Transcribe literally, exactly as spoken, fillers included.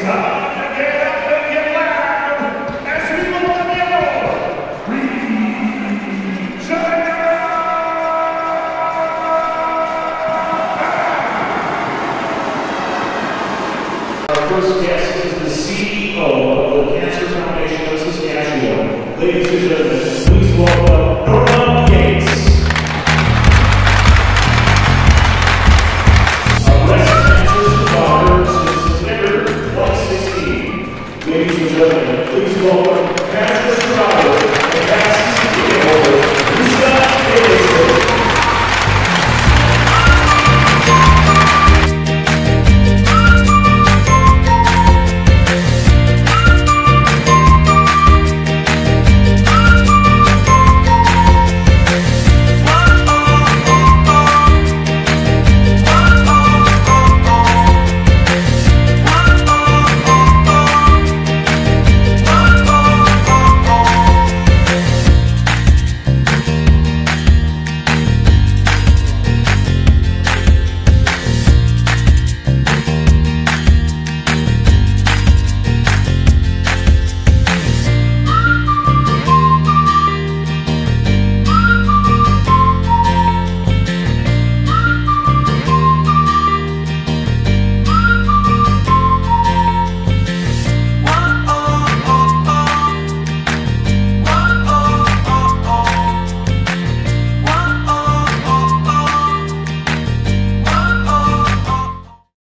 time to get up and get loud as we move on yellow. Our first guest is the C E O of the Cancer Foundation of Saskatchewan. Ladies and gentlemen, please welcome Norma Yates.